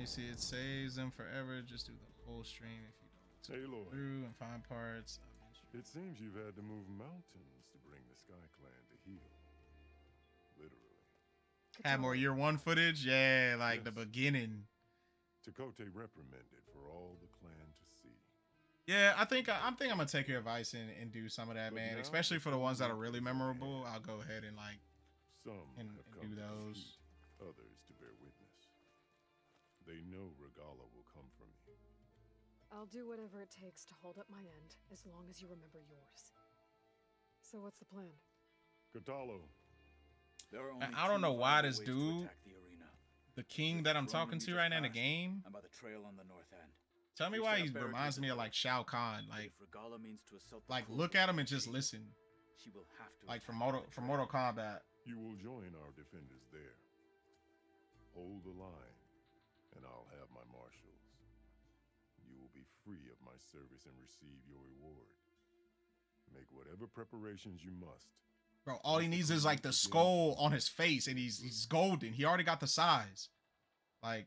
You see, it saves them forever. Just do the whole stream if you don't Hey, Lord. through and find parts. It seems you've had to move mountains to bring the Sky Clan to heal. Literally. Had more year one footage, yeah, like the Yes. beginning. Takote reprimanded for all the clan to see. Yeah, I think I'm gonna take your advice and do some of that, But man. now Especially for the before ones that are we really raise our memorable. hands, I'll go ahead and like Some and have do come to those. defeat, others to bear witness. They know Regala will come for me. I'll do whatever it takes to hold up my end, as long as you remember yours. So what's the plan? Katalo, There are only I don't know two why viable this ways to dude, attack the arena. the king With that the I'm throne talking room to you right just now in the passed, game. and by the trail on the north end. Tell me We why set he up reminds barricades me of at like both. Shao Kahn. But Like if Regala means to assault the like full look at him and Nation, just listen. she will have to Like from attack Mortal the trail. Kombat. you will join our defenders there. Hold the line, and I'll have my marshals. You will be free of my service and receive your reward. Make whatever preparations you must. Bro, all he needs is like the skull on his face and he's golden. He already got the size. Like,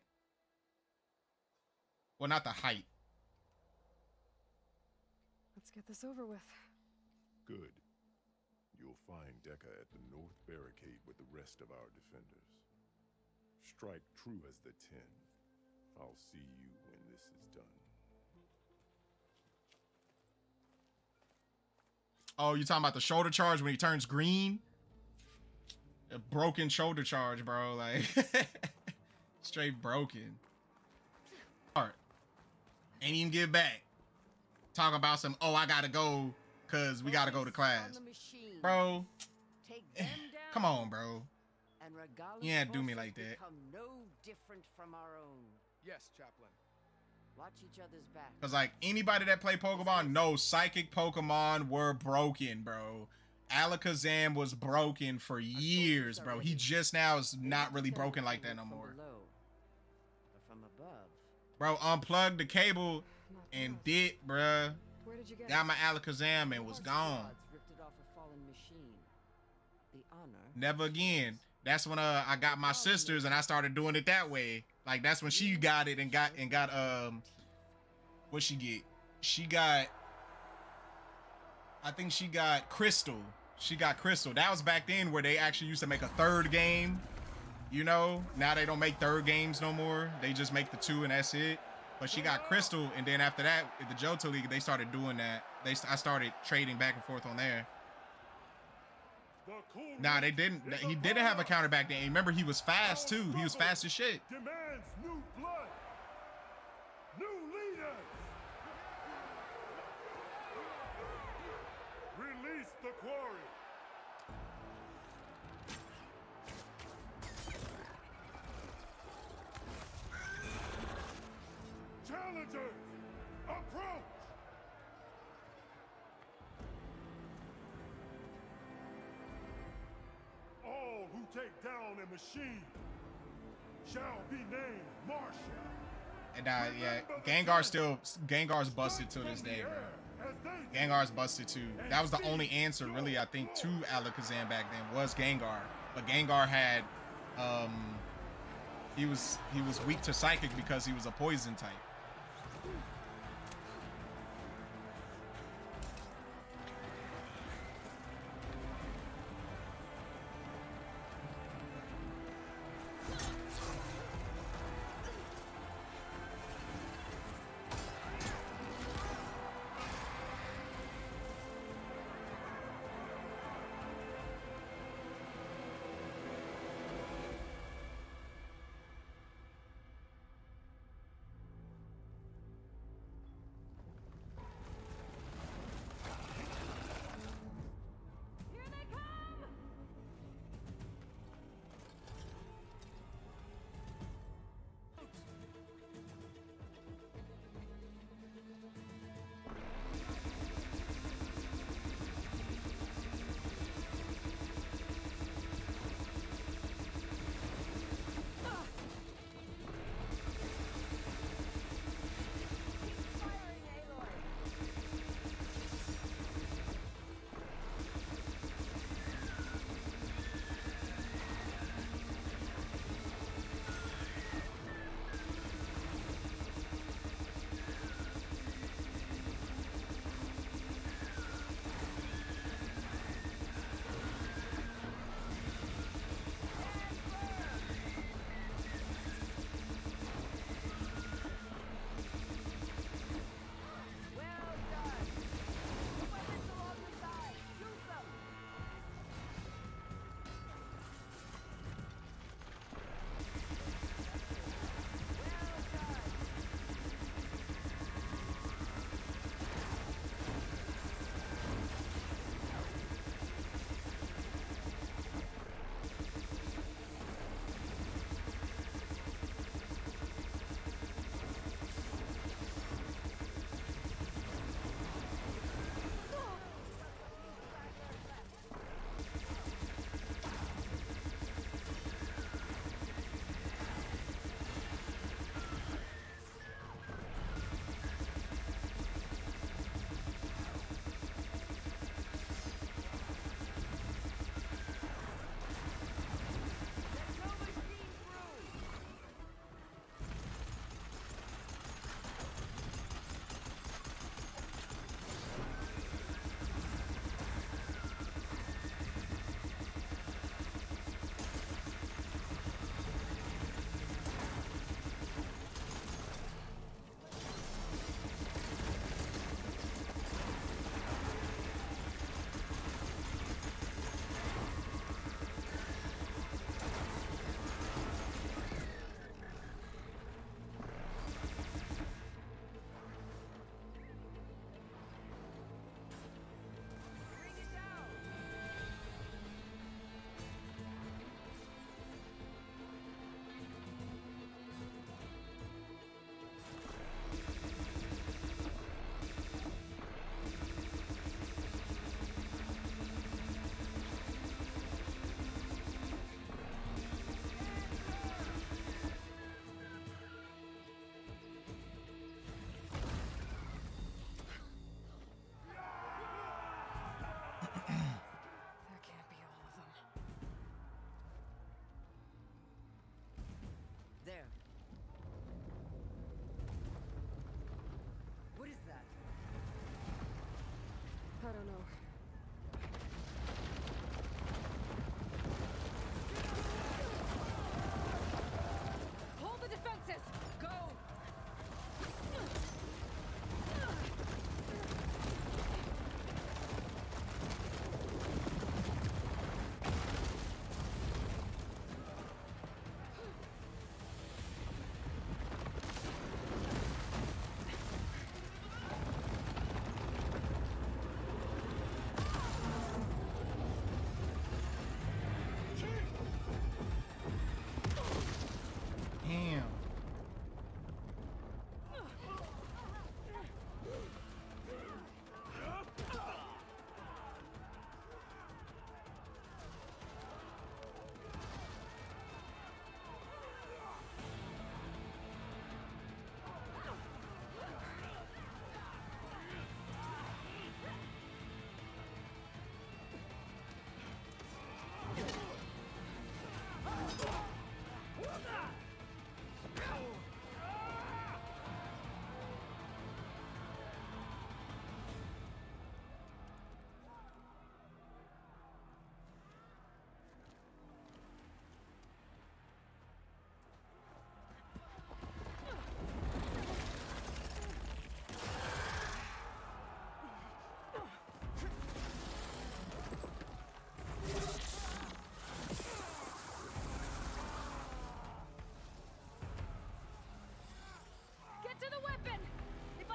well, not the height. Let's get this over with. Good. You'll find Dekka at the north barricade with the rest of our defenders. Strike true as the 10. I'll see you when this is done. Oh, you talking about the shoulder charge when he turns green? A broken shoulder charge, bro. Like, straight broken. Art. Ain't even give back. Talk about some, oh, I gotta go because we gotta go to class. Bro, come on, bro. You can't do me like that. No different from our own. Yes, Chaplain. Watch each other's back. Because, like, anybody that play Pokemon knows psychic Pokemon were broken, bro. Alakazam was broken for years, bro. He just now is not really broken like that no more. But from above. Bro, unplugged the cable and did, bruh. Where did you get Got it? my Alakazam and was gone. Ripped it off a fallen machine. The honor. Never again. That's when I got my sisters and I started doing it that way. Like that's when she got it and got what she get? She got, I think she got Crystal. She got Crystal. That was back then where they actually used to make a third game. You know, now they don't make third games no more. They just make the 2 and that's it. But she got Crystal, and then after that, at the Johto League, they started doing that. I started trading back and forth on there. Nah, they didn't. He didn't have a counter back then. Remember, he was fast too. He was fast as shit. Demands new blood. New leaders. Release the quarry. Challengers, approach. All who take down a machine shall be named Marshal. And yeah, Gengar's busted to this day, bro. Gengar's busted too. That was the only answer, really, I think, to Alakazam back then was Gengar. But Gengar had, he was weak to Psychic because he was a poison type.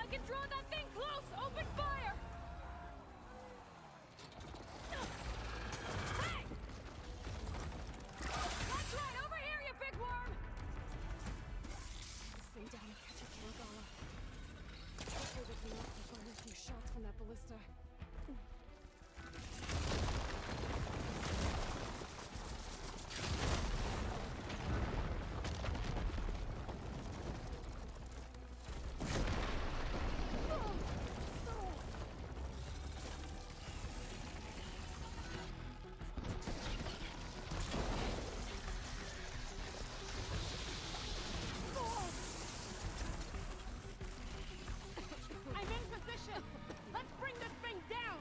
can draw that thing close! Open fire! Hey! That's right! Over here, you big worm! Stay down and catch your Morgana. Hopefully we can knock off a few shots from that ballista. I'm in position! Let's bring this thing down!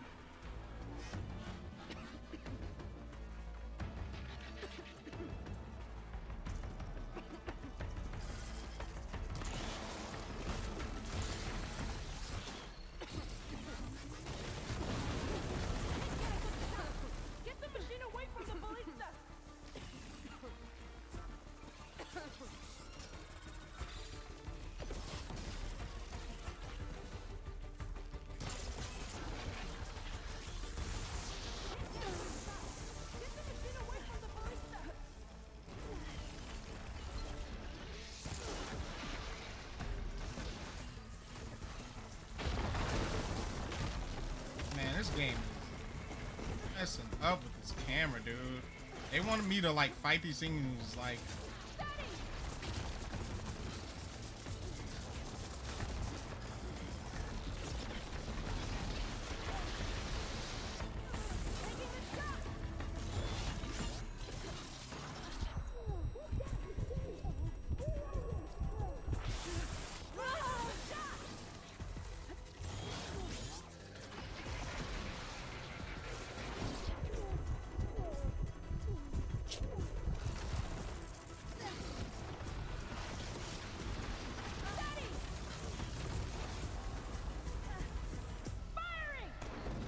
Get the machine away from the ballista! Get the machine away from the ballista! Man, this game is messing up with this camera, dude. They wanted me to like fight these things like Firing!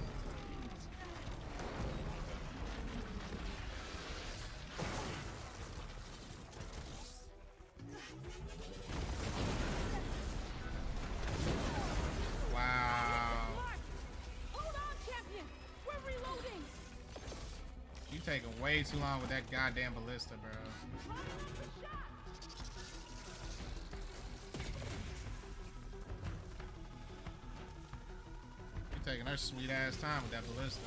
wow. Mark! Hold on, champion! We're reloading! You taking way too long with that goddamn ballista, bro. Line up the shot! You taking her sweet ass time with that ballista.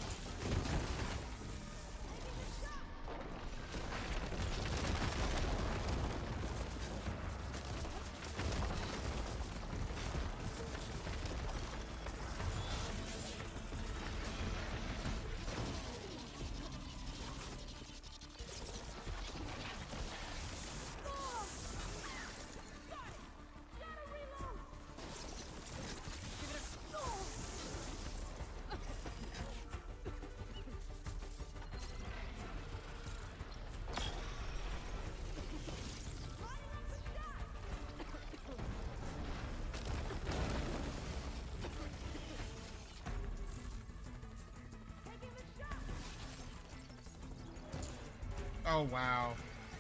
Gotta reload! Give it a... Oh wow.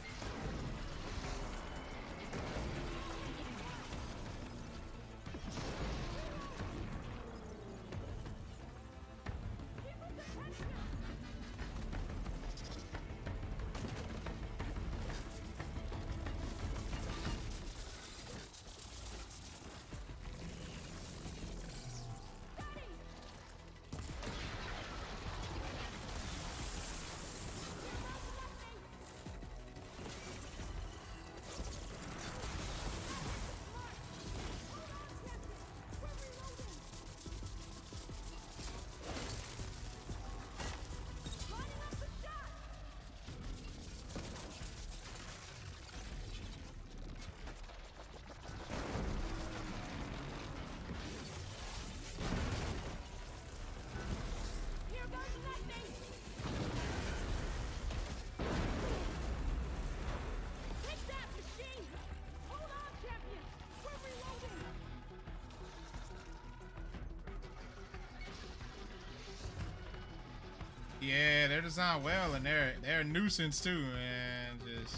Yeah, they're designed well, and they're a nuisance too, man. Just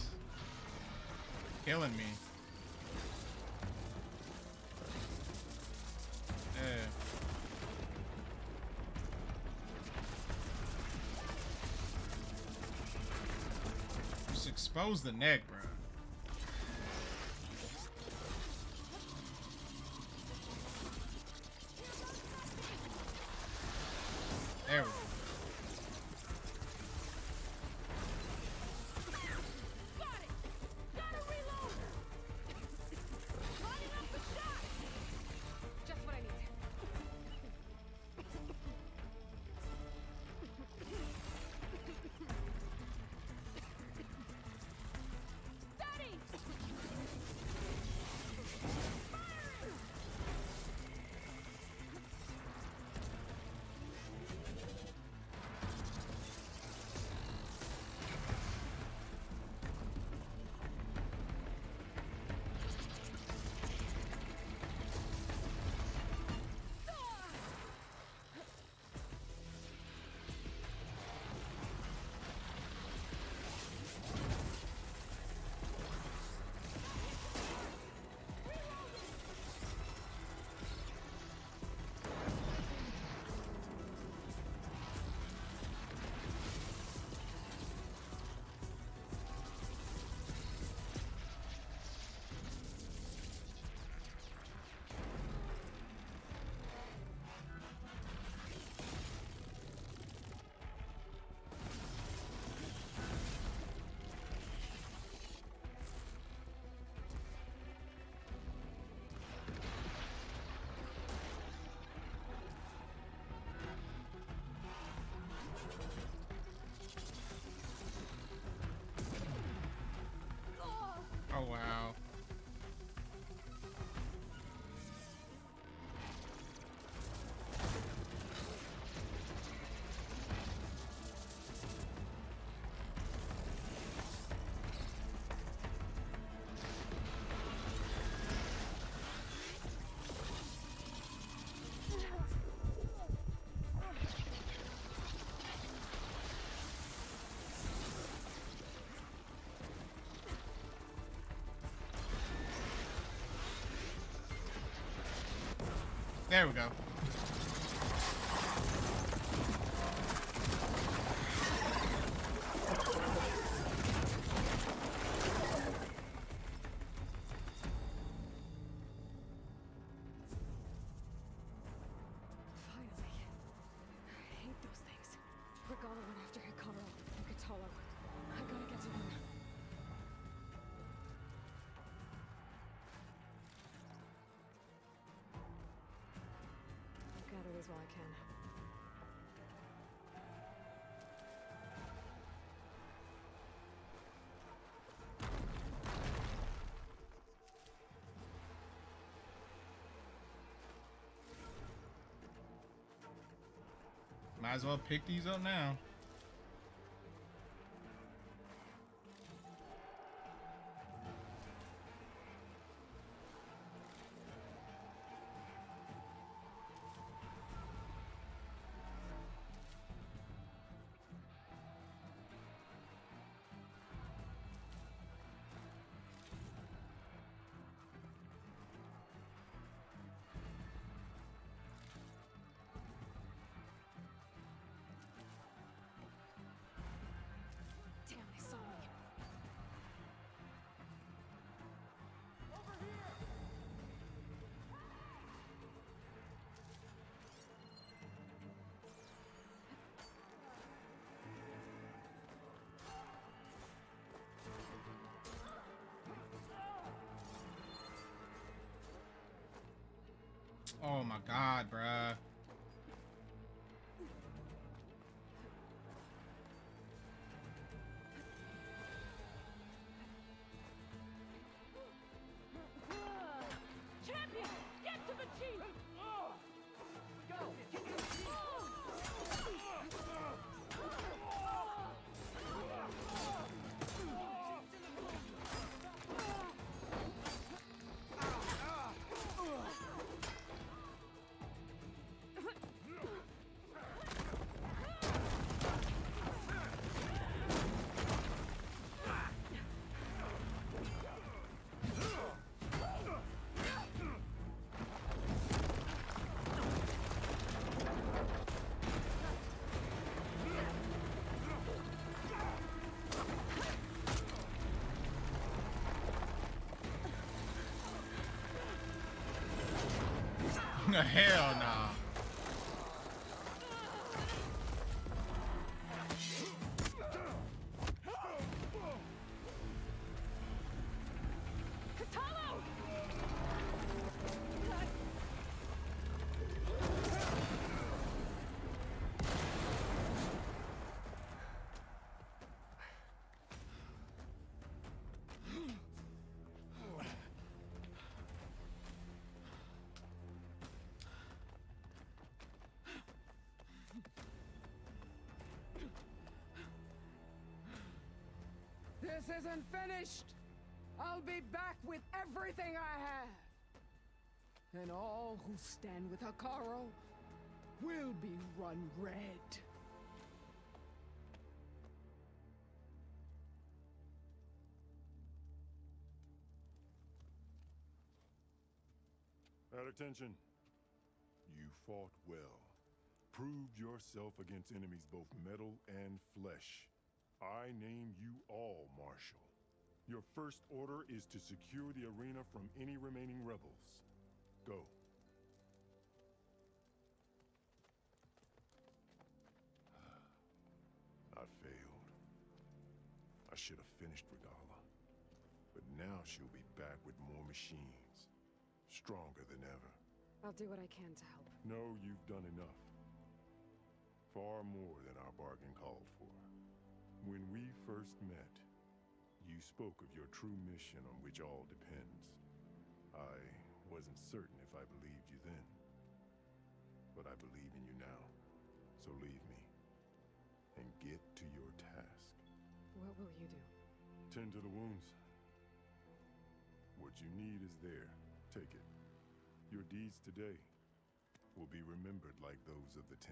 killing me. Yeah. Just expose the neck, bro. There we go. Just what I need. Oh wow. There we go. Finally. I hate those things. Regala went after Hikaru and Katalo. I gotta get to them. I'll gather these while I can. Might as well pick these up now. Damn, they saw me. Oh my god, bruh. Champion, get to the chief! Go! Hell nah. This isn't finished! I'll be back with everything I have! And all who stand with Hekarro will be run red. At attention. You fought well. Proved yourself against enemies both metal and flesh. I name you all Marshal. Your first order is to secure the arena from any remaining rebels. Go. I failed. I should have finished Regalla. But now she'll be back with more machines. Stronger than ever. I'll do what I can to help. No, you've done enough. Far more than our bargain called for. When we first met, you spoke of your true mission on which all depends. I wasn't certain if I believed you then. But I believe in you now. So leave me. And get to your task. What will you do? Tend to the wounds. What you need is there. Take it. Your deeds today will be remembered like those of the 10.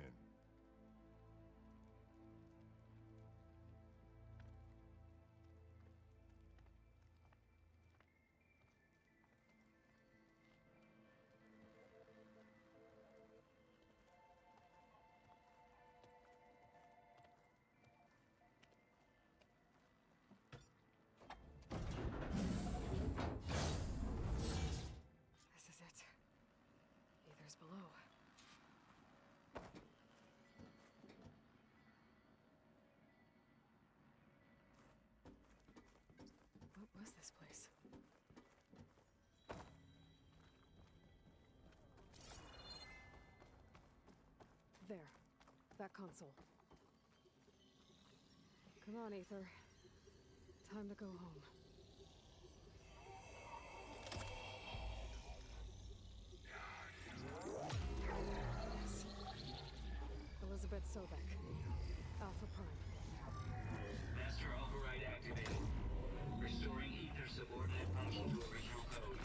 This is it. Aether's below. What was this place? There. That console. Come on, Aether. Time to go home. Yes. Elizabeth Sobek. Alpha Prime. Master override activated. Restoring ether subordinate function to original code.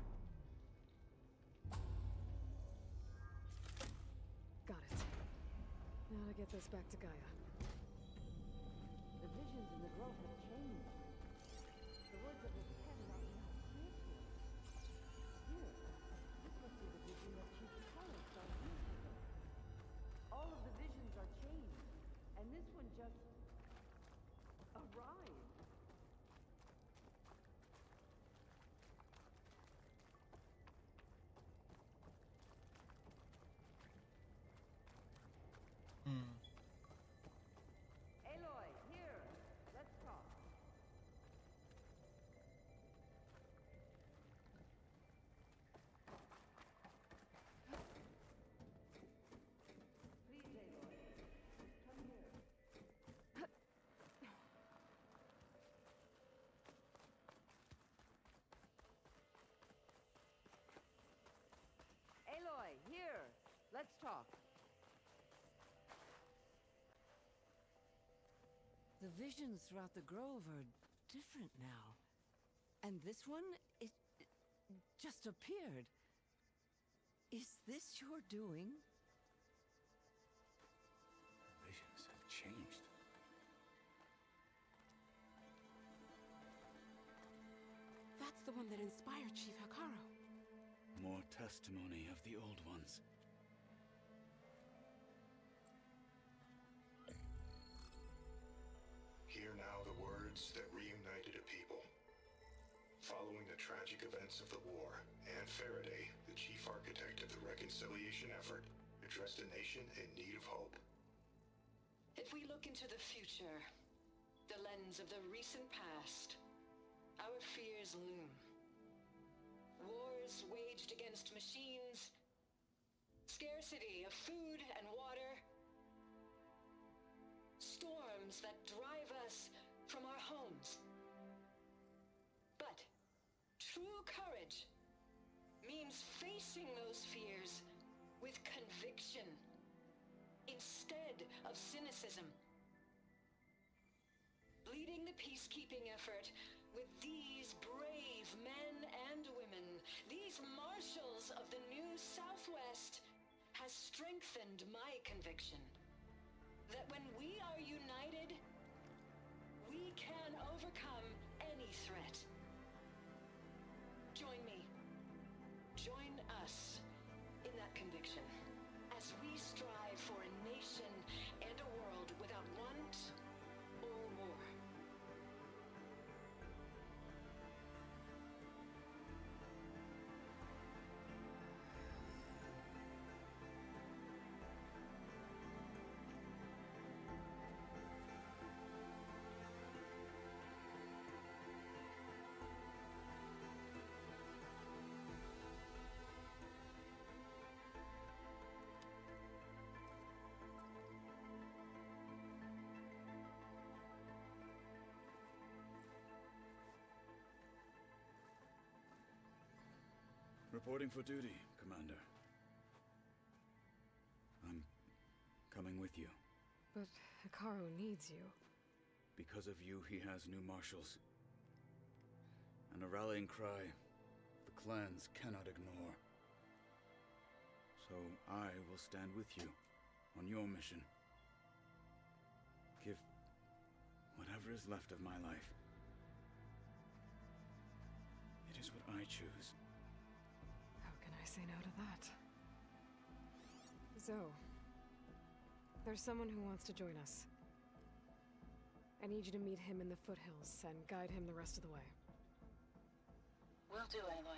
Got it. Now to get this back to Gaia. The visions in the grove have changed. The words of the pen are not now clear to us. Here, this must be the vision that Chief Hekarro saw years ago. All of the visions are changed, and this one just arrived. Aloy, here. Let's talk. Please, Aloy. Come here. Aloy, here. Let's talk. The visions throughout the grove are different now. And this one, it just appeared. Is this your doing? Visions have changed. That's the one that inspired Chief Hekarro. More testimony of the old ones. Hear now the words that reunited a people. Following the tragic events of the war, Anne Faraday, the chief chief architect of the reconciliation effort, addressed a nation in need of hope. If we look into the future, the lens of the recent past, our fears loom. Wars waged against machines, scarcity of food and water, storms that drive us from our homes. But true courage means facing those fears with conviction instead of cynicism. Leading the peacekeeping effort with these brave men and women, these marshals of the new Southwest, has strengthened my conviction that when we are united, we can overcome any threat. Join me. Join us in that conviction as we strive for a nation and a world without want or war. Reporting for duty, Commander. I'm coming with you. But Hekarro needs you. Because of you, he has new marshals. And a rallying cry the clans cannot ignore. So I will stand with you on your mission. Give whatever is left of my life. It is what I choose. How can I say no to that? Zoe, there's someone who wants to join us. I need you to meet him in the foothills and guide him the rest of the way. Will do, Aloy.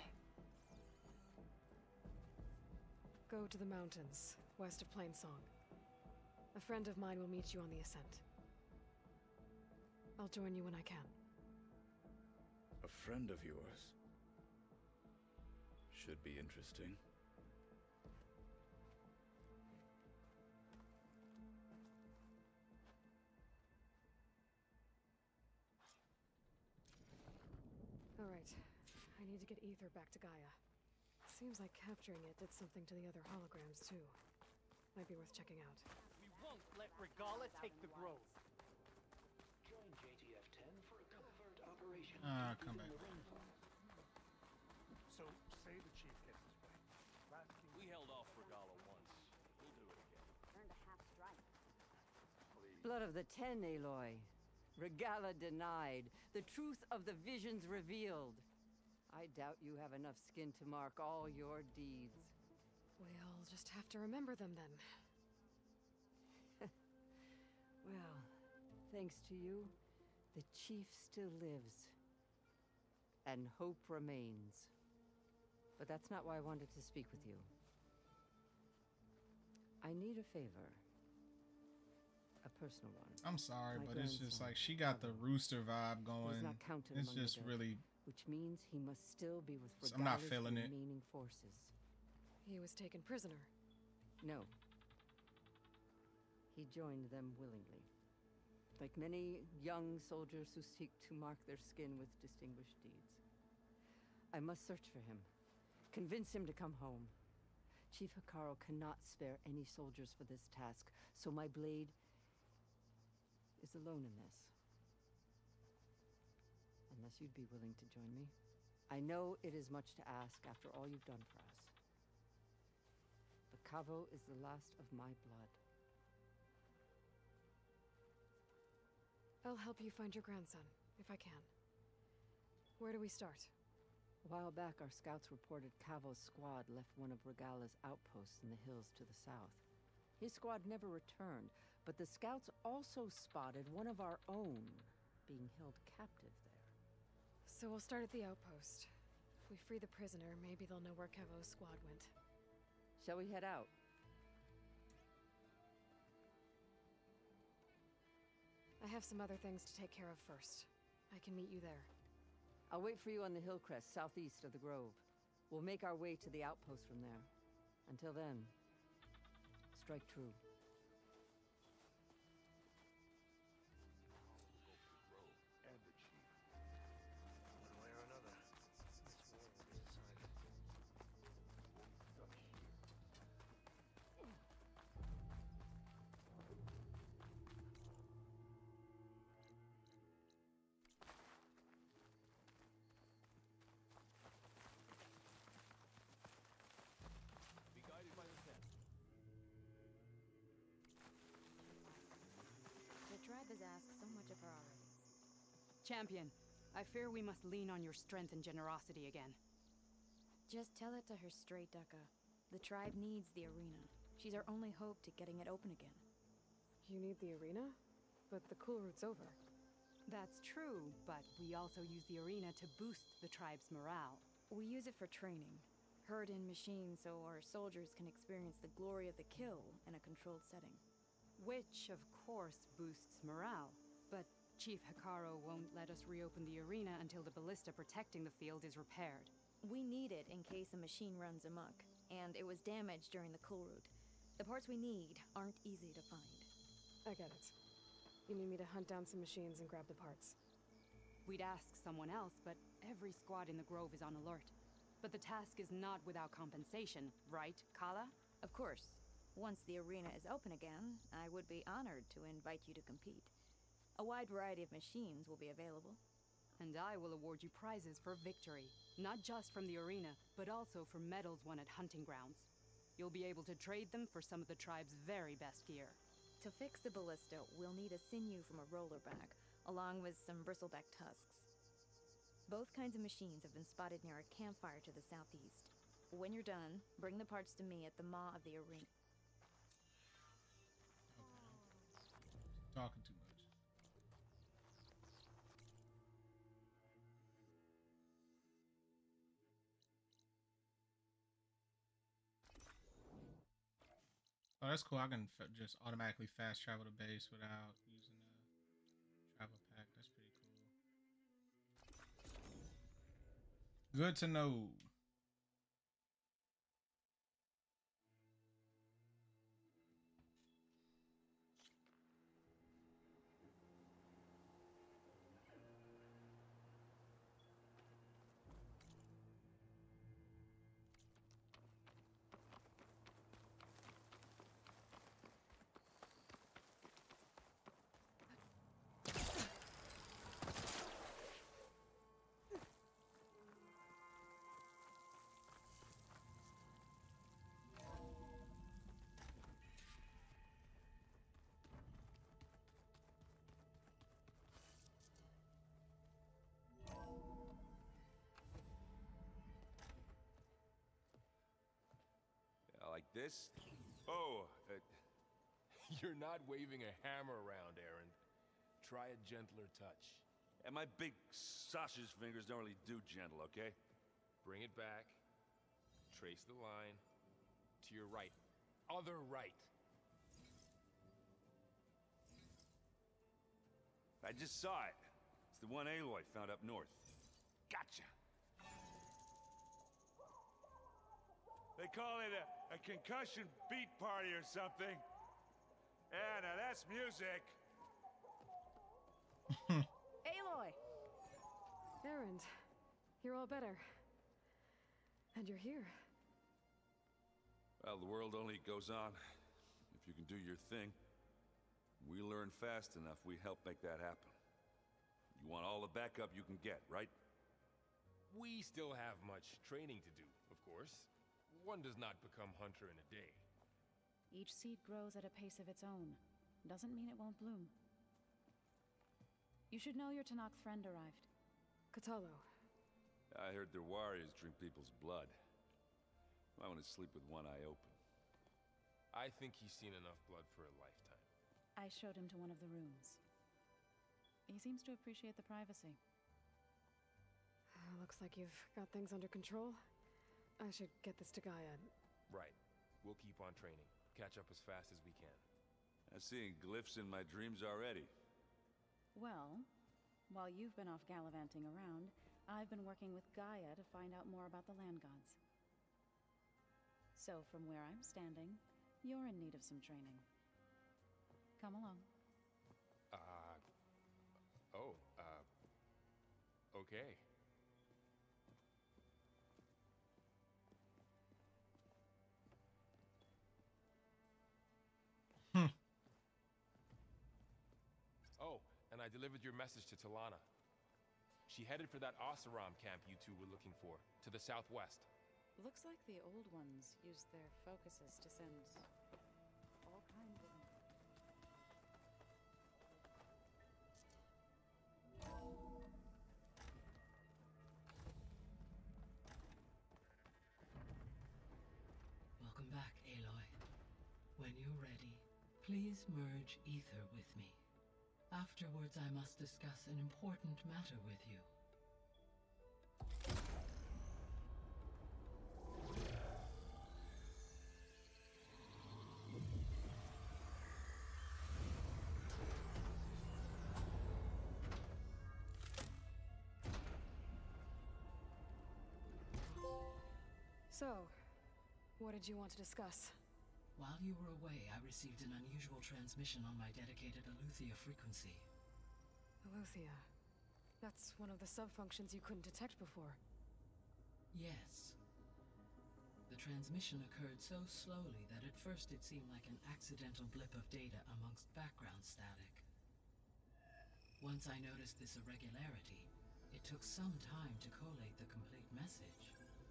Go to the mountains, west of Plainsong. A friend of mine will meet you on the ascent. I'll join you when I can. A friend of yours? Should be interesting. All right. I need to get Ether back to Gaia. Seems like capturing it did something to the other holograms, too. Might be worth checking out. We won't let Regalla take the grove. Join JTF-10 for a covert operation. Come back. So, say the chief gets his way. We held off Regalla once. We'll do it again. Earned a half strike. Blood of the Ten, Aloy. Regalla denied. The truth of the visions revealed. I doubt you have enough skin to mark all your deeds. We'll just have to remember them then. Well, thanks to you, the chief still lives. And hope remains. But that's not why I wanted to speak with you. I need a favor. A personal one. I'm sorry, My but it's just grandson, like she got the rooster vibe going. He's not counted It's among just the dead, really. which means he must still be with I'm not Regalla's feeling it. remaining forces. He was taken prisoner. No. He joined them willingly. Like many young soldiers who seek to mark their skin with distinguished deeds. I must search for him. Convince him to come home. Chief Hekarro cannot spare any soldiers for this task, so my blade is alone in this. Unless you'd be willing to join me. I know it is much to ask after all you've done for us. But Kavo is the last of my blood. I'll help you find your grandson, if I can. Where do we start? A while back, our scouts reported Kavo's squad left one of Regalla's outposts in the hills to the south. His squad never returned, but the scouts also spotted one of our own being held captive there. So we'll start at the outpost. If we free the prisoner, maybe they'll know where Kevo's squad went. Shall we head out? I have some other things to take care of first. I can meet you there. I'll wait for you on the hill crest southeast of the grove. We'll make our way to the outpost from there. Until then, strike true. And the chief. One way or another, this war will be decided. Stuck here. Be guided by the scent. The tribe has asked so much of her already. Champion, I fear we must lean on your strength and generosity again. Just tell it to her straight, Ducka. The tribe needs the arena. She's our only hope to getting it open again. You need the arena? But the cool route's over. That's true, but we also use the arena to boost the tribe's morale. We use it for training. Herd in machines so our soldiers can experience the glory of the kill in a controlled setting. Which, of course, boosts morale. But Chief Hekarro won't let us reopen the arena until the ballista protecting the field is repaired. We need it in case a machine runs amok, and it was damaged during the cool route. The parts we need aren't easy to find. I get it. You need me to hunt down some machines and grab the parts. We'd ask someone else, but every squad in the grove is on alert. But the task is not without compensation, right, Kala? Of course. Once the arena is open again, I would be honored to invite you to compete. A wide variety of machines will be available. And I will award you prizes for victory, not just from the arena, but also for medals won at hunting grounds. You'll be able to trade them for some of the tribe's very best gear. To fix the ballista, we'll need a sinew from a rollerback, along with some bristleback tusks. Both kinds of machines have been spotted near a campfire to the southeast. When you're done, bring the parts to me at the maw of the arena. Talking too much. Oh, that's cool. I can just automatically fast travel to base without using the travel pack. That's pretty cool. Good to know. Like this? Oh, you're not waving a hammer around, Aaron. Try a gentler touch. And my big sausage fingers don't really do gentle, okay? Bring it back. Trace the line. To your right. Other right. I just saw it. It's the one Aloy found up north. Gotcha! They call it a concussion beat party or something. Yeah, now that's music. Aloy! Erend, you're all better. And you're here. Well, the world only goes on if you can do your thing. We learn fast enough, we help make that happen. You want all the backup you can get, right? We still have much training to do, of course. One does not become hunter in a day. Each seed grows at a pace of its own. Doesn't mean it won't bloom. You should know your Tanakh friend arrived. Kotallo. I heard their warriors drink people's blood. I want to sleep with one eye open. I think he's seen enough blood for a lifetime. I showed him to one of the rooms. He seems to appreciate the privacy. Looks like you've got things under control. I should get this to Gaia. Right. We'll keep on training. Catch up as fast as we can. I'm seeing glyphs in my dreams already. Well, while you've been off gallivanting around, I've been working with Gaia to find out more about the land gods. So from where I'm standing, you're in need of some training. Come along. Okay. Oh, and I delivered your message to Talana. She headed for that Oseram camp you two were looking for, to the southwest. Looks like the old ones used their focuses to send all kinds of... Welcome back, Aloy. When you're ready, please merge Ether with me. Afterwards, I must discuss an important matter with you. So, what did you want to discuss? While you were away, I received an unusual transmission on my dedicated Eleuthia frequency. Eleuthia. That's one of the sub-functions you couldn't detect before. Yes. The transmission occurred so slowly that at first it seemed like an accidental blip of data amongst background static. Once I noticed this irregularity, it took some time to collate the complete message.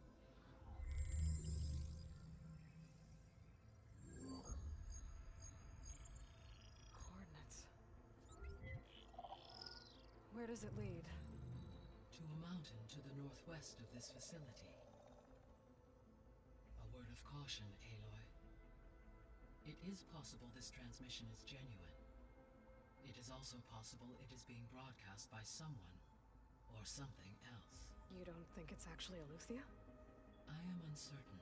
Where does it lead? To a mountain to the northwest of this facility. A word of caution, Aloy. It is possible this transmission is genuine. It is also possible it is being broadcast by someone or something else. You don't think it's actually Eleuthia? I am uncertain.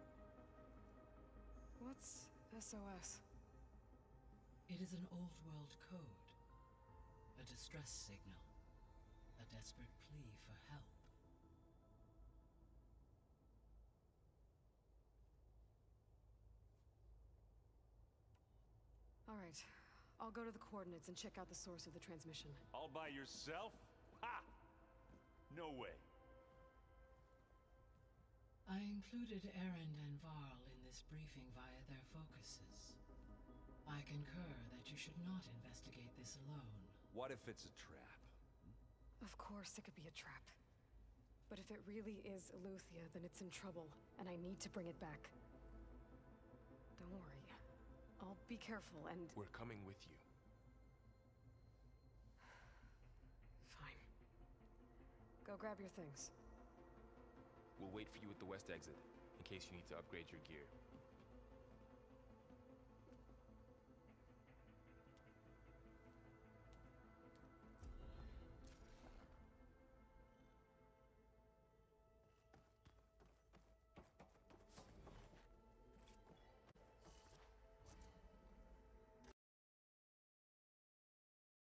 What's SOS? It is an old world code. A distress signal. A desperate plea for help. All right. I'll go to the coordinates and check out the source of the transmission. All by yourself? Ha! No way. I included Erend and Varl in this briefing via their focuses. I concur that you should not investigate this alone. What if it's a trap? Of course it could be a trap. But if it really is Eleuthia, then it's in trouble, and I need to bring it back. Don't worry. I'll be careful and... We're coming with you. Fine. Go grab your things. We'll wait for you at the west exit, in case you need to upgrade your gear.